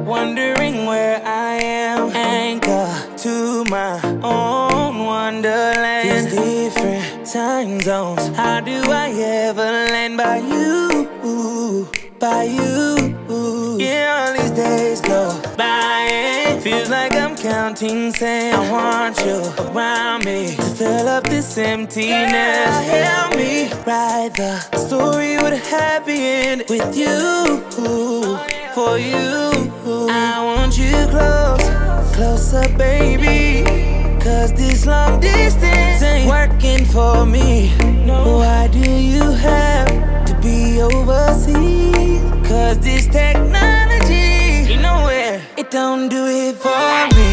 wondering where I am. Anchor to my own wonderland. These different time zones, how do I ever land by you? By you. Yeah, all these days go by and feels like I'm counting sand. I want you around me to fill up this emptiness. Yeah, help me write the story with a happy end with you, for you. I want you close, closer baby, cause this long distance ain't working for me. Why do you have to be overseas? Cause this technology, you know where, it don't do it for me.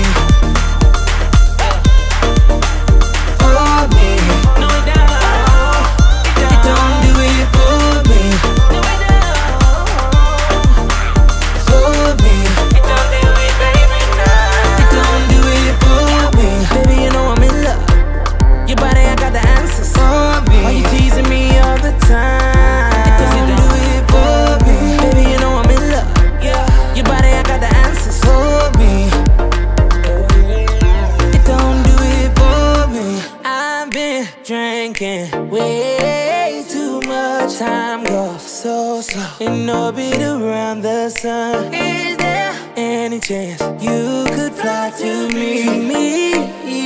For me. No, it don't. It don't do it for me. No, it don't. For me. It don't do it, baby, nah. It don't do it for me. Baby, you know I'm in love. Your body, I got the answers for me. Why you teasing me all the time? It doesn't do it for me. Baby, you know I'm in love. Yeah. Your body, I got the answers for me. It don't do it for me. I've been drinking way too much. Time goes so slow in orbit around the sun. Is there any chance you could fly to me?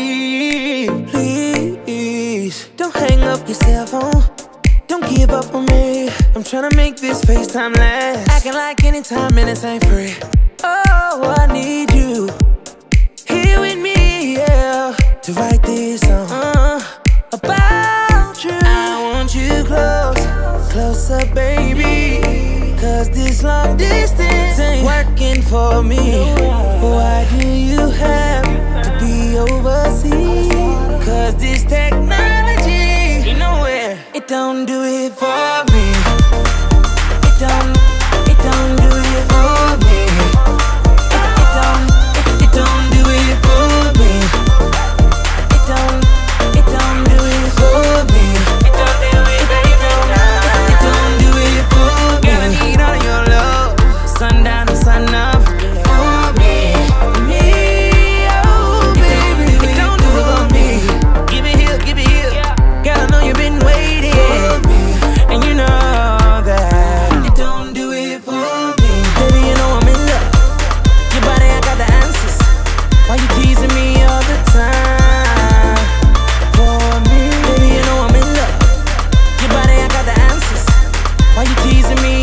Please, don't hang up your cell phone. Don't give up on me. I'm tryna make this FaceTime last. Acting like anytime minutes ain't free. Oh, I need you here with me, yeah, to write this song about you. I want you close, closer baby, cause this long distance ain't working for me. Why do you have to be overseas? Cause this technology, you know where, it don't do it for me. It don't do it for me. It don't do it for me. It don't do it for me. It don't do it, baby, nah. It don't do it for me. Gonna need all your love, sundown to sun up, for me, oh baby. It don't do it for me. Give it here, girl, I know you've been waiting for me, and you know that it don't do it for me. Baby, you know I'm in love. Your body, I got the answers. Why you teasing me all the time? For me, baby, you know I'm in love. Your body, I got the answers. Why you teasing me